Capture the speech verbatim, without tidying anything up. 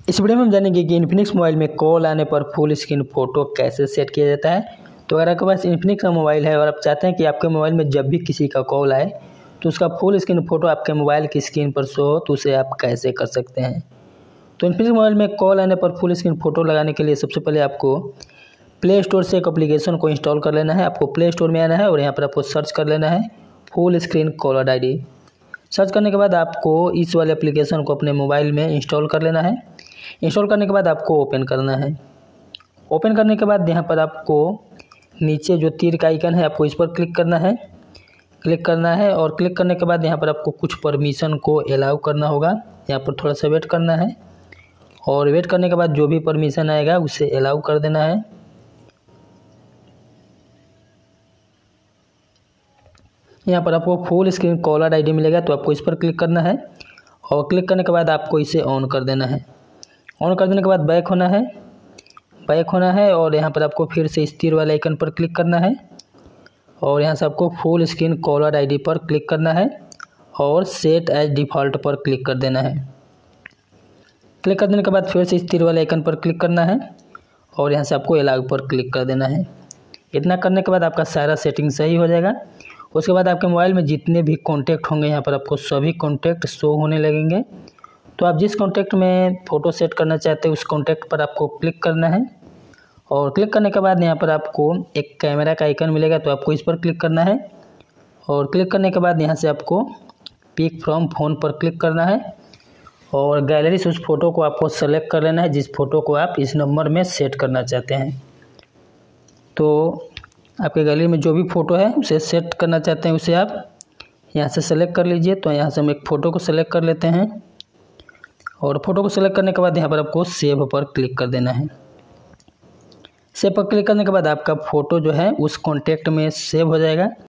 इस वीडियो में हम जानेंगे कि इन्फिनिक्स मोबाइल में कॉल आने पर फुल स्क्रीन फ़ोटो कैसे सेट किया जाता है। तो अगर आपके पास इन्फिनिक्स का मोबाइल है और आप चाहते हैं कि आपके मोबाइल में जब भी किसी का कॉल आए तो उसका फुल स्क्रीन फ़ोटो आपके मोबाइल की स्क्रीन पर शो हो, तो उसे आप कैसे कर सकते हैं। तो इन्फिनिक्स मोबाइल में कॉल आने पर फुल स्क्रीन फ़ोटो लगाने के लिए सबसे पहले आपको प्ले स्टोर से एक एप्लीकेशन को इंस्टॉल कर लेना है। आपको प्ले स्टोर में आना है और यहाँ पर आपको सर्च कर लेना है full screen caller I D. Search करने के बाद आपको इस वाले एप्लीकेशन को अपने मोबाइल में इंस्टॉल कर लेना है। इंस्टॉल करने के बाद आपको ओपन करना है। ओपन करने के बाद यहाँ पर आपको नीचे जो तीर का आइकन है आपको इस पर क्लिक करना है क्लिक करना है और क्लिक करने के बाद यहाँ पर आपको कुछ परमिशन को अलाउ करना होगा। यहाँ पर थोड़ा सा वेट करना है और वेट करने के बाद जो भी परमिशन आएगा उसे अलाउ कर देना है। यहाँ पर आपको फुल स्क्रीन कॉलर आईडी मिलेगा, तो आपको इस पर क्लिक करना है और क्लिक करने के बाद आपको इसे ऑन कर देना है। ऑन कर देने के बाद बैक होना है बैक होना है और यहाँ पर आपको फिर से इस तीर वाले आइकन पर क्लिक करना है और यहाँ से आपको फुल स्क्रीन कॉलर आईडी पर क्लिक करना है और सेट एज डिफ़ॉल्ट पर क्लिक कर देना है। क्लिक कर देने के बाद फिर से इस तीर वाले आइकन पर क्लिक करना है और यहाँ से आपको अलाउ पर क्लिक कर देना है। इतना करने के बाद आपका सारा सेटिंग सही हो जाएगा। उसके बाद आपके मोबाइल में जितने भी कॉन्टैक्ट होंगे यहाँ पर आपको सभी कॉन्टैक्ट शो होने लगेंगे। तो आप जिस कॉन्टैक्ट में फ़ोटो सेट करना चाहते हैं उस कॉन्टैक्ट पर आपको क्लिक करना है और क्लिक करने के बाद यहाँ पर आपको एक कैमरा का आइकन मिलेगा, तो आपको इस पर क्लिक करना है और क्लिक करने के बाद यहाँ से आपको पिक फ्रॉम फ़ोन पर क्लिक करना है और गैलरी से उस फ़ोटो को आपको सेलेक्ट कर लेना है जिस फ़ोटो को आप इस नंबर में सेट करना चाहते हैं। तो आपके गैलरी में जो भी फ़ोटो है उसे सेट करना चाहते हैं उसे आप यहाँ से सेलेक्ट कर लीजिए। तो यहाँ से हम एक फ़ोटो को सेलेक्ट कर लेते हैं और फ़ोटो को सेलेक्ट करने के बाद यहाँ पर आपको सेव पर क्लिक कर देना है। सेव पर क्लिक करने के बाद आपका फ़ोटो जो है उस कॉन्टैक्ट में सेव हो जाएगा।